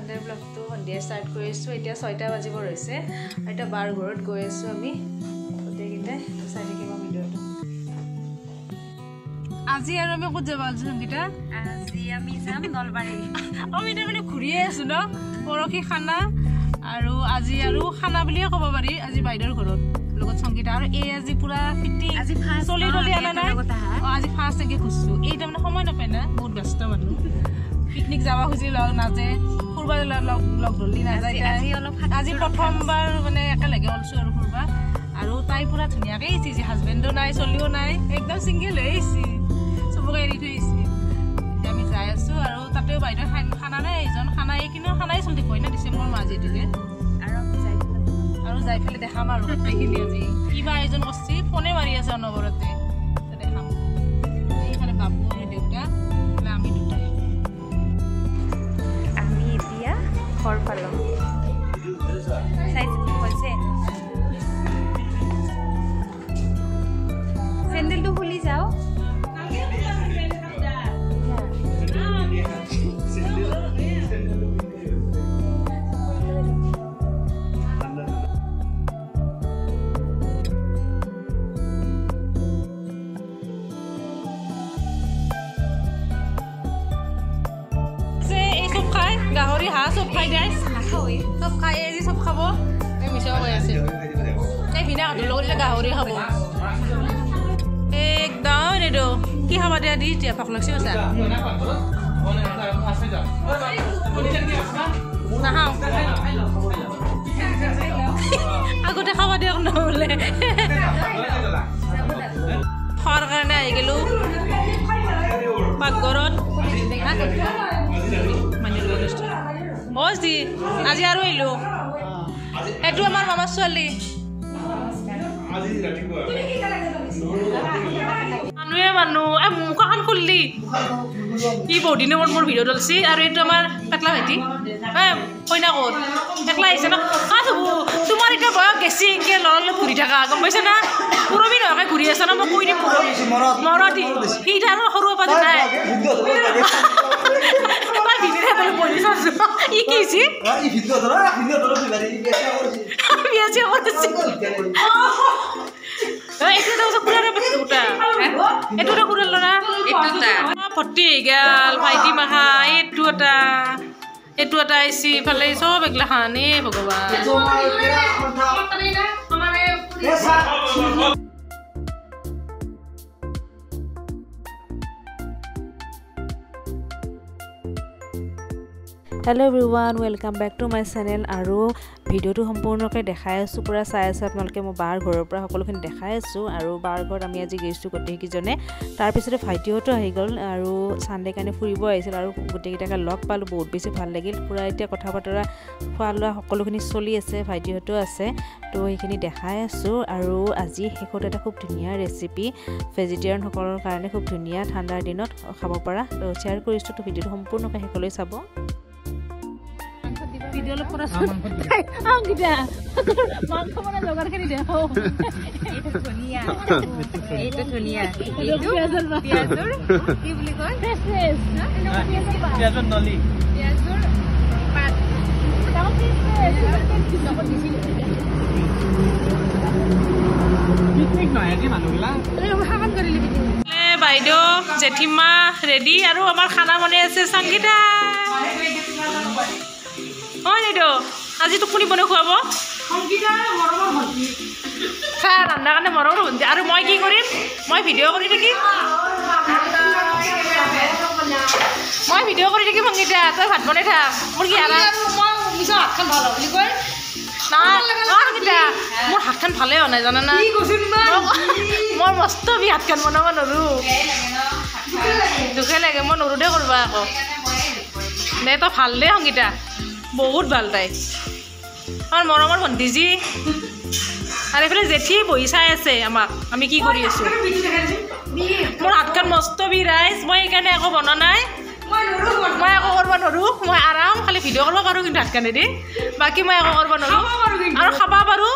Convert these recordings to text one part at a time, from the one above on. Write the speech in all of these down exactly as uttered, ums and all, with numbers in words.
Sunday ব্লগটো সন্ধিয়া start কৰিছোঁ এতিয়া ছয়টা বাজিব ৰৈছে এটা বাৰ ঘৰত গৈ আছোঁ আমি গোটেইকেইটাই চাই থাকিম ভিডিঅ'টো আজি আৰু আমি ক'ত যাব আছো সংগীতা আজি আমি যাম নলবাৰী আমি এতিয়া মানে ঘূৰিয়ে আছোঁ ন পৰহি খানা আৰু আজি আৰু খানা বুলিয়ে ক'ব পাৰি আজি বাইদেউৰ ঘৰত লগত সংগীতা আৰু এই আজি পুৰা ফিটি আজি ফাৰ্ষ্ট চলি চলি আনা নাই আজি ফাৰ্ষ্ট একে খুচছোঁ এই তাৰমানে সময় নাপায় না বহুত ব্যস্ত মানুহ পিকনিক যাবা খুজি লগ নাজে ফুৰবা লগ লগ ধৰলি নাযায় আজি অলপ আজি প্ৰথমবাৰ মানে একেলগে ওলছোঁ আৰু ফুৰবা আৰু তাই পুৰা ধুনীয়াকৈ আহিছে যে হাজবেণ্ডো নাই চলিও নাই একদম ছিংগল হৈ আহিছে চবকে এৰি থৈ আহিছে এতিয়া আমি যাই আছোঁ আৰু তাতেও বাইদেউ খানা নাই এইজন খানা এইখিনিও খানাই চলি থাকিব না ডিচেম্বৰ মাহ যিহেতুকে আৰু আমি যাই আৰু যাই পেলাই দেখাম আৰু গোটেইখিনি আজি কিবা আয়োজন কৰিছে ফোনে মাৰি আছে অনবৰতে দেখাম এইফালে বাবু আৰু দেউতা আমি দুটাই আমি এতিয়া ঘৰ পালোঁ হৈছে চেণ্ডেলটো খুলি যাওঁ গাহৰি হাঁহ চব খাই গাইছ নাখাওঁৱে চব খাই এই চব খাব এই মিছা হৈ আছে এই বিনা কাঠৰ লগত এতিয়া গাহৰি খাব একদম এইটো কি খাবা দিয়া দি এতিয়া ভোক লাগছে কৈছা নাখাওঁ আগতে খাবা দিয়ক নহ'লে খোৱাৰ কাৰণে আহি গ'লোঁ পাকঘৰত আজি আৰু আহিলো এইটো আমাৰ মামাৰ ছোৱালী মানুহে মানুহ মুখখন খুললি ই বহুত দিনৰ মূৰত মোৰ ভিডিঅ' তুলিছে আৰু এইটো আমাৰ পেটলা ভাইটি কইনা ক'ত পেটলা আহিছে ন কাঠ হ'ব তোমাৰ এতিয়া বয়স গেছি এনেকৈ ল'ৰা লগত ঘূৰি থাকা গম পাইছা না পুৰবি নহয়কে ঘূৰি আছে ন মই কৈ দিম মৰতি সি আৰু সৰু পৰা নাই ই কি হৈছে ভৰ্তি হৈ গ'ল ভাইটি মাখা এইটো এটা এইটো এটা আহিছে ইফালে চব এইগিলা খান এ ভগৱান hello' everyone welcome back to my channel আৰু ভিডিঅ'টো সম্পূৰ্ণকৈ দেখাই আছোঁ পূৰা চাই আছোঁ আপোনালোকে মই বাৰ ঘৰৰ পৰা সকলোখিনি দেখাই আছোঁ আৰু বাৰ ঘৰত আমি আজি গৈছোঁ গোটেইকেইজনে তাৰপিছতে ভাইটিহঁতো আহি গ'ল আৰু চানডে কাৰণে ফুৰিব আহিছিল আৰু গোটেইকেইটাকে লগ পালোঁ বহুত বেছি ভাল লাগিল পূৰা এতিয়া কথা বতৰা খোৱা লোৱা সকলোখিনি চলি আছে ভাইটিহঁতো আছে তো সেইখিনি দেখাই আছোঁ আৰু আজি শেষত এটা খুব ধুনীয়া ৰেচিপি ভেজিটেৰিয়ানসকলৰ কাৰণে খুব ধুনীয়া ঠাণ্ডাৰ দিনত খাব পৰা তো শ্বেয়াৰ কৰিছোঁ তো ভিডিঅ'টো সম্পূৰ্ণকৈ শেষলৈ চাব ভিডিঅ' অলপ কৰা আংগিটা মাংস বনা জগাৰখিনি দেখো এইটো ধুনীয়া এইটো ধুনীয়া এইটো পিয়াজৰ পিয়াজৰ কি বুলি কয় ফ্ৰেছ ফ্ৰেছ না পিয়াজৰ নলি পিয়াজৰ পাত তাও কি লগত দিছিল পিকনিক নহয় আজি মানুহগিলা এই হাকান কৰিলি পিকনিক বাইদেউ জেঠিমা ৰেডি আৰু আমাৰ খানা বনাই আছে সংগীতা অঁ বাইদেউ আজি তোক কোনে বনাই খুৱাব খা ৰান্ধাৰ কাৰণে মৰমৰ ভণ্টি আৰু মই কি কৰিম মই ভিডিঅ' কৰি থাকিম মই ভিডিঅ' কৰি থাকিম সংগীতা তই ভাত বনাই থাক মোৰ কি আৰু হাতখন ভাল বুলি কয় সংগীতা মোৰ হাতখন ভালেই হোৱা নাই জানানা মই মস্ত বি হাতখন বনাব নোৱাৰোঁ দুখে লাগে মই নোৰোঁ দে কৰিব আকৌ দে তই ভাল দে সংগীতা বহুত ভাল তাই আমাৰ মৰমৰ ভণ্টিজী আৰু এইফালে জেঠি বহি চাই আছে আমাক আমি কি কৰি আছোঁ মোৰ হাতখন মস্ত বিৰাইজ মই সেইকাৰণে একো বনোৱা নাই মই একো কৰিব নোৱাৰোঁ মই আৰাম খালি ভিডিঅ' কৰিব পাৰোঁ কিন্তু হাতখনেদি বাকী মই একো কৰিব নোৱাৰোঁ আৰু খাব পাৰোঁ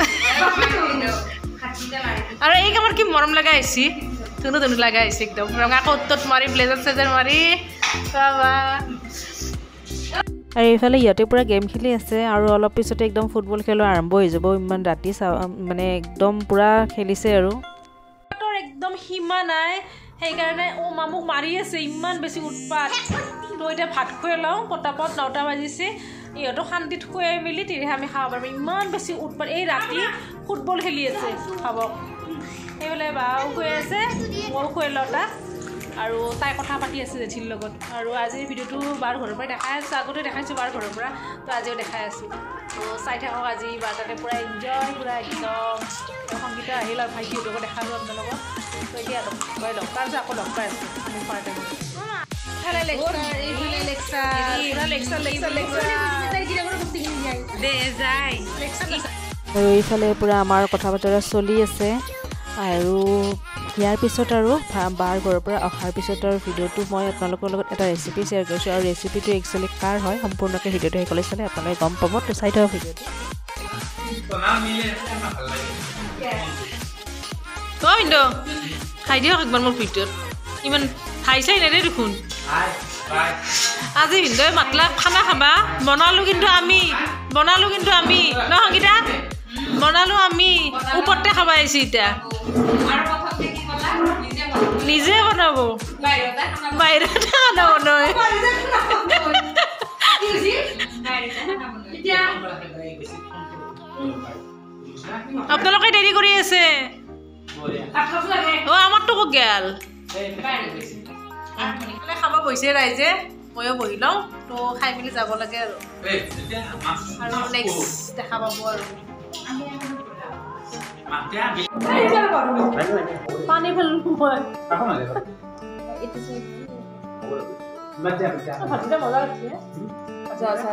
আৰু এই কামৰ কি মৰম লগা আহিছে ধুনু ধুনু লগা আহিছে একদম ৰঙা কোট মাৰি ব্লেজাৰ চেজাৰ মাৰি বাবা আৰু এইফালে ইহঁতে পুৰা গেম খেলি আছে আৰু অলপ পিছতে একদম ফুটবল খেলো আৰম্ভ হৈ যাব ইমান ৰাতি মানে একদম পুৰা খেলিছে আৰু একদম সীমা নাই সেইকাৰণে ও মামুক মাৰি আছে ইমান বেছি উৎপাত তো এতিয়া ভাত খুৱাই লওঁ পটাপট নটা বাজিছে ইহঁতক শান্তিত খুৱাই মেলি তিৰিহে আমি খাব পাৰিম ইমান বেছি উৎপাত এই ৰাতি ফুটবল খেলি আছে খাব এইফালে বাও খুৱাই আছে ময়ো খুৱাই লওঁ তাক আৰু তাই কথা পাতি আছে জেঠিৰ লগত আৰু আজিৰ ভিডিঅ'টো বাৰ ঘৰৰ পৰা দেখাই আছোঁ আগতে দেখাইছোঁ বাৰ ঘৰৰ পৰা তো আজিও দেখাই আছোঁ তো চাই থাকক আজি বাৰ তাতে পূৰা এনজয় পূৰা একদম সংগীতা আহিল আৰু ভাইটিহঁতকো দেখালোঁ আপোনালোকক তো এতিয়া লগ পাই লগ তাৰপিছত আকৌ লগ পাই আছোঁ আমি খোৱাৰ টাইমত আৰু এইফালে পূৰা আমাৰ কথা বতৰা চলি আছে আৰু ইয়াৰ পিছত আৰু বাৰ ঘৰৰ পৰা অহাৰ পিছত আৰু ভিডিঅ'টো মই আপোনালোকৰ লগত এটা ৰেচিপি শ্বেয়াৰ কৰিছোঁ আৰু ৰেচিপিটো একচুৱেলি কাৰ হয় সম্পূৰ্ণকৈ ভিডিঅ'টো শেষলৈ চালে আপোনালোকে গম পাব তো চাই থাকক ভিডিঅ'টো তই কিন্তু খাই দিয়ক একবাৰ মোৰ ভিডিঅ'ত ইমান খাই চাই নেদে দেখোন আজি ভিন্দই মাতলা খানা খাবা বনালোঁ কিন্তু আমি বনালোঁ কিন্তু আমি ন সংগীতা বনালোঁ আমি ওপৰতে খাব আহিছোঁ এতিয়া নিজে বনাব বাহিৰতে খানা বনাই আপোনালোকে দেৰি কৰি আছে অ আমাৰতো ক'ত গেল খাব বহিছে ৰাইজে ময়ো বহি লওঁ তো খাই মেলি যাব লাগে আৰু আৰু নেক্সট দেখা পাব আৰু পানী পেলো মই ভাতকেইটা মজা লাগছে আচ্ছা আচ্ছা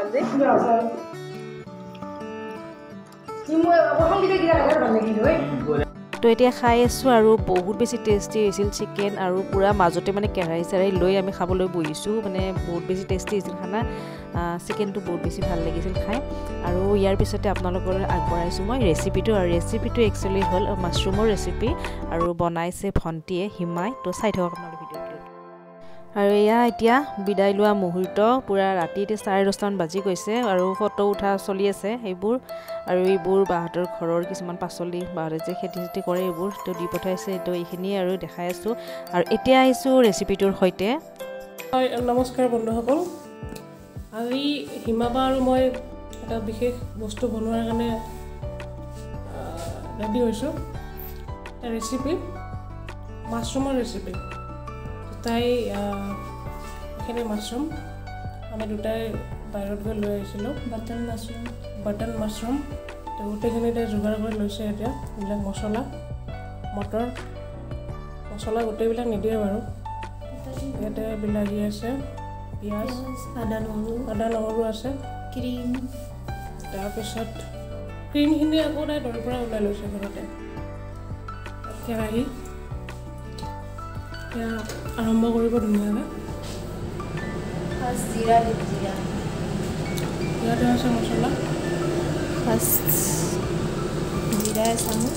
তো এতিয়া খাই আছোঁ আৰু বহুত বেছি টেষ্টি হৈছিল চিকেন আৰু পূৰা মাজতে মানে কেৰাহী চেৰাহী লৈ আমি খাবলৈ বহিছোঁ মানে বহুত বেছি টেষ্টি হৈছিল খানা চিকেনটো বহুত বেছি ভাল লাগিছিল খাই আৰু ইয়াৰ পিছতে আপোনালোকৰ আগবঢ়াইছোঁ মই ৰেচিপিটো আৰু ৰেচিপিটো একচুৱেলি হ'ল মাছৰুমৰ ৰেচিপি আৰু বনাইছে ভণ্টিয়ে হিমাই তো চাই থাকক আপোনালোকে ভিডিঅ'টো আৰু এয়া এতিয়া বিদায় লোৱা মুহূৰ্ত পূৰা ৰাতি এতিয়া চাৰে দহটামান বাজি গৈছে আৰু ফটো উঠা চলি আছে সেইবোৰ আৰু এইবোৰ বাহঁতৰ ঘৰৰ কিছুমান পাচলি বাহঁতে যে খেতি চেতি কৰে এইবোৰ তো দি পঠাইছে তো এইখিনিয়ে আৰু দেখাই আছোঁ আৰু এতিয়া আহিছোঁ ৰেচিপিটোৰ সৈতে হয় নমস্কাৰ বন্ধুসকল আজি হিমাবা আৰু মই এটা বিশেষ বস্তু বনোৱাৰ কাৰণে ৰেডি হৈছোঁ এটা ৰেচিপি মাছৰুমৰ ৰেচিপি তাই এইখিনি মাছৰুম আমি দুটাই বাহিৰত গৈ লৈ আহিছিলোঁ বাটন মাছৰুম বাটন মাছৰুম তো গোটেইখিনি তাই যোগাৰ কৰি লৈছে এতিয়া এইবিলাক মছলা মটৰ মছলা গোটেইবিলাক নিদিয়ে বাৰু ইয়াতে বিলাহী আছে পিঁয়াজ আদা নহৰু আদা নহৰু আছে ক্ৰীম তাৰপিছত ক্ৰীমখিনি আকৌ তাই দৈৰ পৰা ওলাই লৈছে ঘৰতে কেৰাহী এতিয়া আৰম্ভ কৰিব ধুনীয়াকৈ ফাৰ্ষ্ট জিৰা দিব জিৰা ইয়াতে আছে মছলা ফাৰ্ষ্ট জিৰা এচামুচ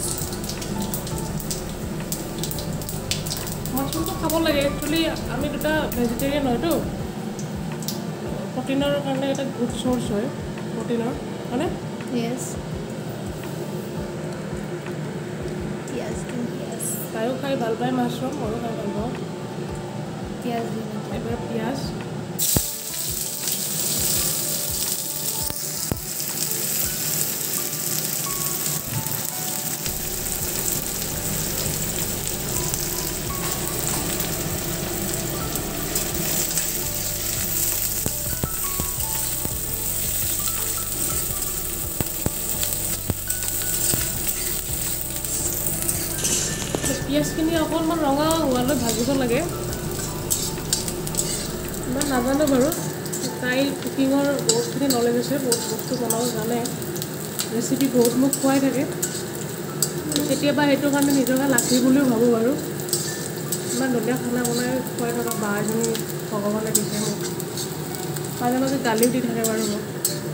মাছৰুমটো খাব লাগে একচুৱেলি আমি দুটা ভেজিটেৰিয়ান হয়তো প্ৰটিনৰ কাৰণে এটা গুড চ'ৰ্চ হয় প্ৰটিনৰ হয়নে য়েছ পিঁয়াজ পিঁয়াজ তাইও খাই ভাল পায় মাছৰুম ময়ো খাই ভাল পাওঁ পিঁয়াজ এবাৰ পিঁয়াজ পিঁয়াজখিনি অকণমান ৰঙা হোৱালৈ ভাজিব লাগে ইমান নাজানো বাৰু তাই কুকিঙৰ বহুতখিনি নলেজ আছে বহুত বস্তু বনাব জানে ৰেচিপি বহুত মোক খুৱাই থাকে কেতিয়াবা সেইটো কাৰণে নিজকে লাকি বুলিও ভাবোঁ বাৰু ইমান ধুনীয়া খানা বনাই খুৱাই থকা বা এজনী ভগৱানে দিছে মোক মাজে মাজে গালিও দি থাকে বাৰু মোক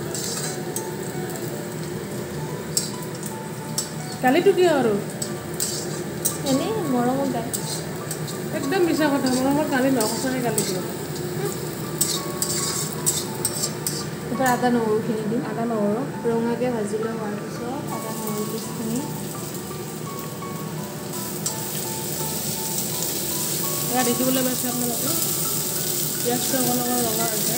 গালিটো কিয় আৰু এনেই মৰমত গালি একদম মিছা কথা মৰমত গালি নহয় সঁচাকৈ গালি দিওঁ এবাৰ আদা নহৰুখিনি দিম আদা নহৰু ৰঙাকৈ ভাজি লৈ হোৱাৰ পিছত আদা নহৰু পিচখিনি এয়া দেখিবলৈ পাইছে আপোনালোকে পিঁয়াজটো অকণ অকণ ৰঙা হৈছে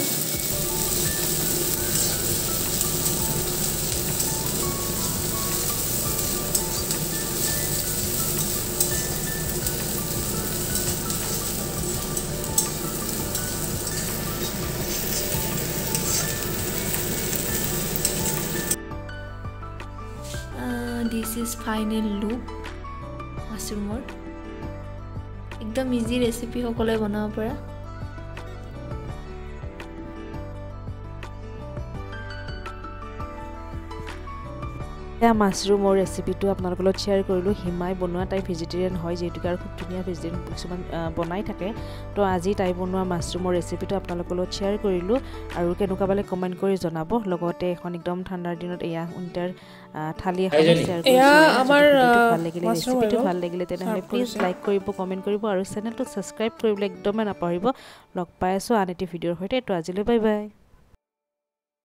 দিছ ইজ ফাইনেল লুক মাছৰুমৰ একদম ইজি ৰেচিপি সকলোৱে বনাব পৰা এয়া মাছৰুমৰ ৰেচিপিটো আপোনালোকৰ লগত শ্বেয়াৰ কৰিলোঁ হিমাই বনোৱা তাই ভেজিটেৰিয়ান হয় যিহেতুকে আৰু খুব ধুনীয়া ভেজিটেৰিয়ান কিছুমান বনাই থাকে তো আজি তাই বনোৱা মাছৰুমৰ ৰেচিপিটো আপোনালোকৰ লগত শ্বেয়াৰ কৰিলোঁ আৰু কেনেকুৱা পালে কমেণ্ট কৰি জনাব লগতে এখন একদম ঠাণ্ডাৰ দিনত এয়া উইণ্টাৰ থালি এখন শ্বেয়াৰ কৰিছোঁ ভাল লাগিলে ৰেচিপিটো ভাল লাগিলে তেনেহ'লে প্লিজ লাইক কৰিব কমেণ্ট কৰিব আৰু চেনেলটো ছাবস্ক্ৰাইব কৰিবলৈ একদমেই নাপাহৰিব লগ পাই আছোঁ আন এটি ভিডিঅ'ৰ সৈতে তো আজিলৈ বাই বাই